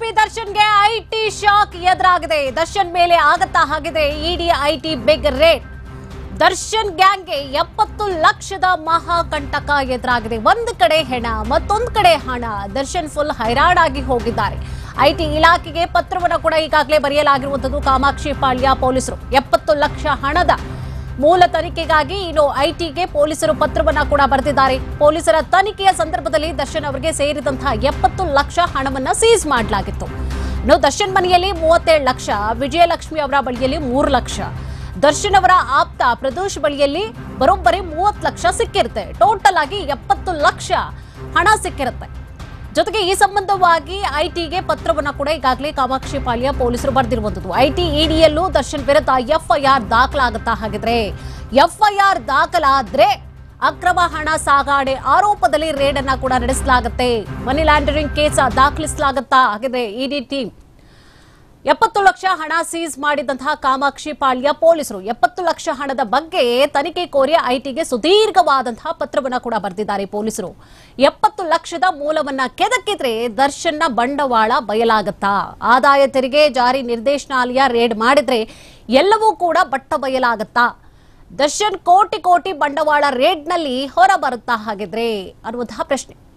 ನಟಿ ದರ್ಶನ್ಗೆ IT shock ಎದುರಾಗಿದೆ. ದರ್ಶನ್ ಮೇಲೆ ಆಗತ್ತಾ ಆಗಿದೆ ED IT big raid. Darshan ಗ್ಯಾಂಗ್ಗೆ 70 ಲಕ್ಷದ ಮಹಾಕಂಟಕ ಎದುರಾಗಿದೆ. ಒಂದು ಕಡೆ ಹೆಣ, ಮತ್ತೊಂದು ಕಡೆ ಹಣ. ದರ್ಶನ್ ಫುಲ್ ಹೈರಾಣಾಗಿ ಹೋಗಿದ್ದಾರೆ. ಐಟಿ ಇಲಾಖೆಗೆ ಪತ್ರವನ್ನು ಕೂಡ ಈಗಾಗಲೇ ಬರೆಯಲಾಗಿರುವಂತದ್ದು ಕಾಮಾಕ್ಷಿ ಪಾಳ್ಯ ಪೊಲೀಸರು. 70 ಲಕ್ಷ ಹಣದ ಮೂಲ ತನಿಖೆಗಾಗಿ ಇನ್ನು ಐಟಿಗೆ ಪೊಲೀಸರು ಪತ್ರವನ್ನ ಕೂಡ ಬರೆದಿದ್ದಾರೆ. ಪೊಲೀಸರ ತನಿಖೆಯ ಸಂದರ್ಭದಲ್ಲಿ ದರ್ಶನ್ ಅವರಿಗೆ ಸೇರಿದಂತಹ 70 ಲಕ್ಷ ಹಣವನ್ನ ಸೀಸ್ ಮಾಡಲಾಗಿತ್ತು. ಇನ್ನು ದರ್ಶನ್ ಮನೆಯಲ್ಲಿ 37 ಲಕ್ಷ, ವಿಜಯಲಕ್ಷ್ಮಿ ಅವರ ಬಳಿಯಲ್ಲಿ 3 ಲಕ್ಷ, ದರ್ಶನ್ ಅವರ ಆಪ್ತ ಪ್ರದೋಷ್ ಬಳಿಯಲ್ಲಿ ಬರೋಬ್ಬರಿ 30 ಲಕ್ಷ ಸಿಕ್ಕಿರುತ್ತೆ. ಟೋಟಲ್ ಆಗಿ 70 ಲಕ್ಷ ಹಣ ಸಿಕ್ಕಿರುತ್ತೆ. ಜೊತೆಗೆ ಈ ಸಂಬಂಧವಾಗಿ ಐಟಿಗೆ ಪತ್ರವನ್ನ ಕೂಡ ಈಗಾಗಲೇ ಕಾಮಾಕ್ಷಿ ಪಾಳ್ಯ ಪೊಲೀಸರು ಬರೆದಿರುವಂತದ್ದು. ಐಟಿ ಇಡಿಯಲ್ಲೂ ದರ್ಶನ್ ವಿರುದ್ಧ ಎಫ್ಐಆರ್ ದಾಖಲಾಗುತ್ತಾ. ಹಾಗಿದ್ರೆ ಎಫ್ಐಆರ್ ದಾಖಲಾದ್ರೆ ಅಕ್ರಮ ಹಣ ಸಾಗಾಣೆ ಆರೋಪದಲ್ಲಿ ರೇಡ್ ಅನ್ನ ಕೂಡ ನಡೆಸಲಾಗುತ್ತೆ. ಮನಿ ಲ್ಯಾಂಡರಿಂಗ್ ಕೇಸ್ ದಾಖಲಿಸಲಾಗುತ್ತಾ. ಹಾಗಿದ್ರೆ ಇಡಿ ಟೀಮ್ 70 ಲಕ್ಷ ಹಣ ಸೀಸ್ ಮಾಡಿದಂತಹ ಕಾಮಾಕ್ಷಿ ಪಾಳ್ಯ ಪೊಲೀಸರು 70 ಲಕ್ಷ ಹಣದ ಬಗ್ಗೆ ತನಿಖೆ ಕೋರಿ ಐಟಿಗೆ ಸುದೀರ್ಘವಾದಂತಹ ಪತ್ರವನ್ನ ಕೂಡ ಬರೆದಿದ್ದಾರೆ ಪೊಲೀಸರು. 70 ಲಕ್ಷದ ಮೂಲವನ್ನ ಕೆದಕಿದ್ರೆ ದರ್ಶನ್ನ ಬಂಡವಾಳ ಬಯಲಾಗುತ್ತಾ? ಆದಾಯ ತೆರಿಗೆ ಜಾರಿ ನಿರ್ದೇಶನಾಲಯ ರೇಡ್ ಮಾಡಿದ್ರೆ ಎಲ್ಲವೂ ಕೂಡ ಬಟ್ಟ ಬಯಲಾಗುತ್ತಾ? ದರ್ಶನ್ ಕೋಟಿ ಕೋಟಿ ಬಂಡವಾಳ ರೇಡ್ನಲ್ಲಿ ಹೊರ ಬರುತ್ತಾ ಹಾಗಿದ್ರೆ ಅನ್ನುವಂತಹ ಪ್ರಶ್ನೆ.